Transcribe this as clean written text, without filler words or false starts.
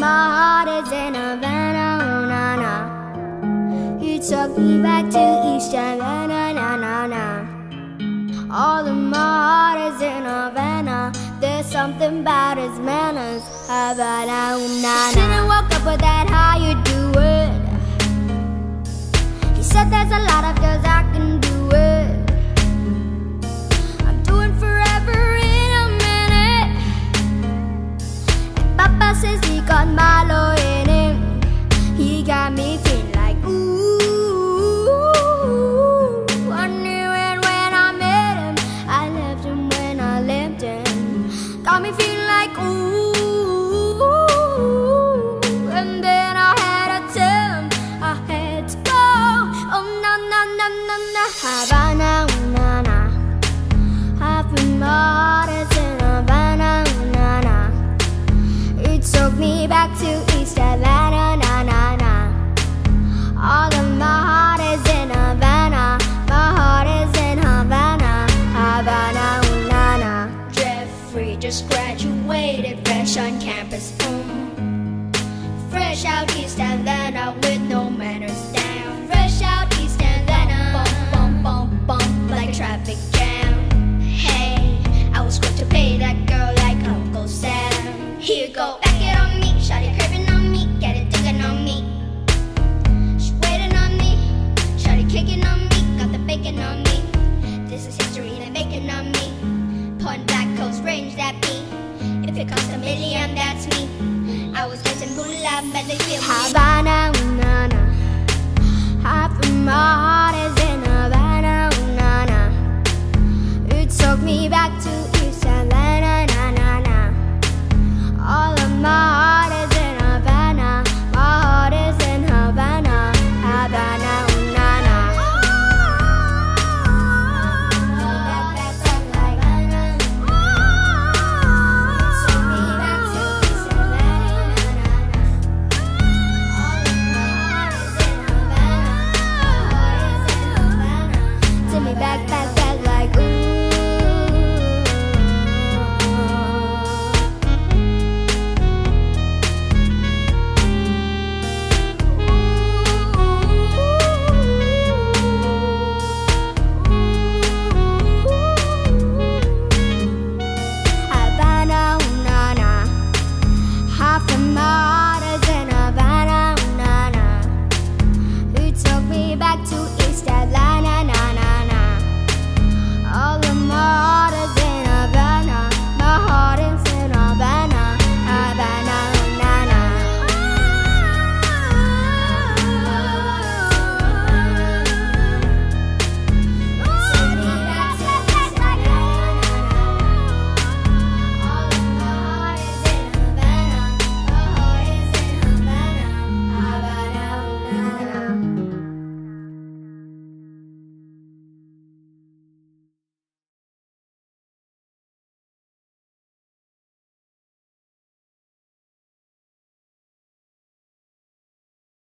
my heart is in Havana, oh, na, na. You took me back to East Havana, na, na, na. All of my heart is in Havana. There's something about his manners, Havana, oh, na, na. Should've woke up with that higher